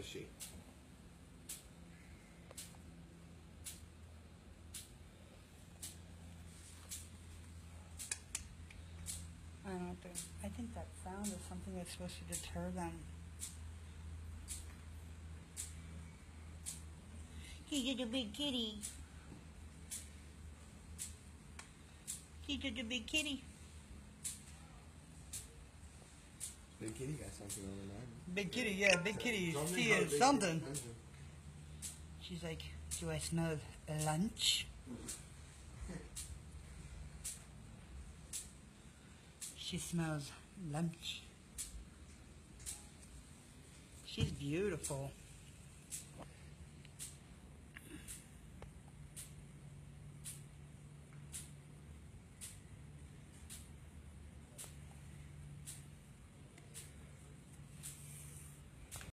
she? I don't think. I think that sound is something that's supposed to deter them. He's just a big kitty. He's just a big kitty. Big kitty got something on her mind. Big kitty, yeah, big kitty. She is something. She's like, do I smell lunch? She smells lunch. She's beautiful.